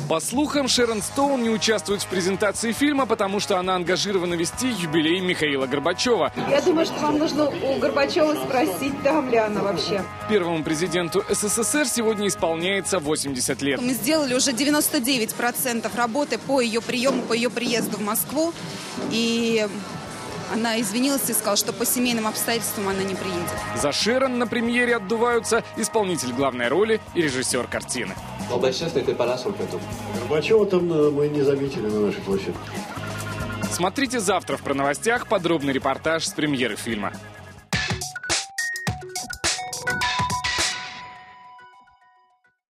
По слухам, Шерон Стоун не участвует в презентации фильма, потому что она ангажирована вести юбилей Михаила Горбачева. Я думаю, что вам нужно у Горбачева спросить, там ли она вообще. Первому президенту СССР сегодня исполняется 80 лет. Мы сделали уже 99% работы по ее приему, по ее приезду в Москву. И она извинилась и сказала, что по семейным обстоятельствам она не приедет. За Шерон на премьере отдуваются исполнитель главной роли и режиссер картины. Горбачева там мы не заметили на нашей площади. Смотрите завтра в «Про новостях» подробный репортаж с премьеры фильма.